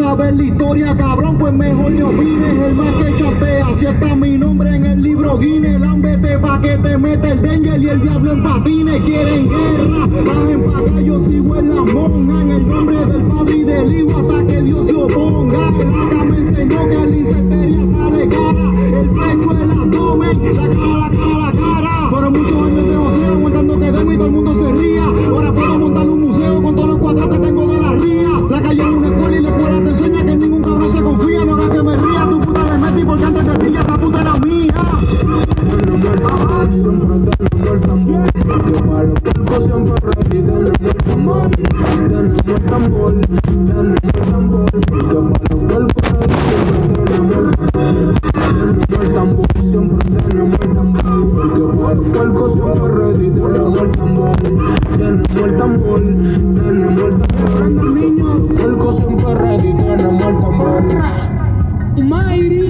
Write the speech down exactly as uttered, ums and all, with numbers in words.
saber la historia, cabrón, pues mejor no opines. El más que chatea, si está mi nombre en el libro Guinness. Lámbete pa' que te mete el danger y el diablo en patines. Quieren guerra, bajen pa' acá, yo sigo en la monja. En el nombre del Padre y del Hijo hasta que Dios se oponga. El acá me enseñó que la licetería sale cara. El pecho, el abdomen, la cara, la cara, la cara. Fueron muchos años de océano aguantando que demo y todo el mundo se ría. Ahora puedo montar un museo con todos los cuadros que tengo de la ría. La calle es una escuela y la escuela te enseña que ningún cabrón se confía. No hagas que me ría, tu puta le metí porque antes de ti ya esa puta era mía. Siempre tenemos el tambor, que para los palcos siempre ready. Tenemos el tambor, tenemos el tambor, tenemos el tambor, que para los palcos siempre tenemos el tambor, siempre tenemos el tambor, que para los palcos siempre ready. Tenemos el tambor, tenemos el tambor, tenemos el tambor, niños, palcos siempre ready. Tenemos el tambor. Mayri.